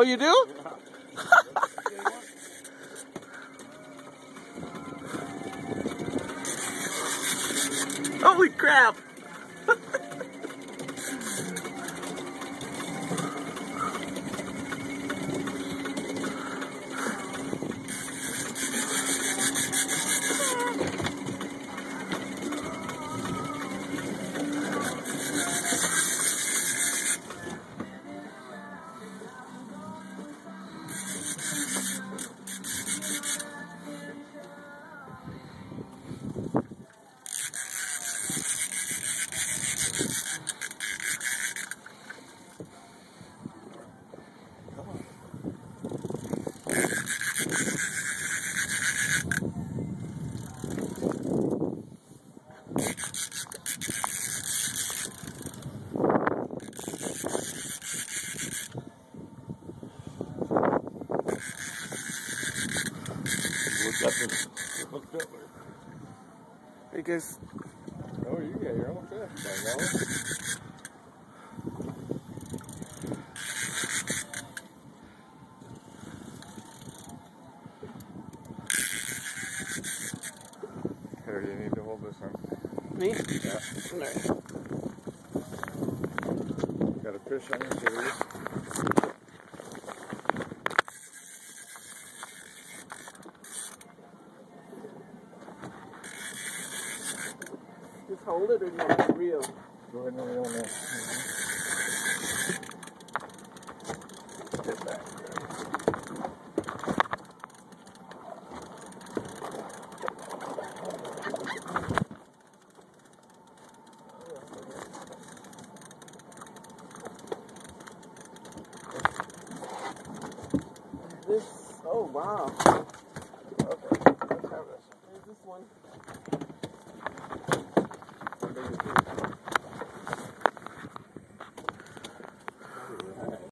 Oh, you do? Holy crap! Hey guys. Oh, you're almost there. Here, you need to hold this one. Me? Yeah. Alright. Got a fish on your series. Just hold it or do you want to reel? Go ahead and reel in. Get back. This, oh wow. Okay, let's have this. There's this one.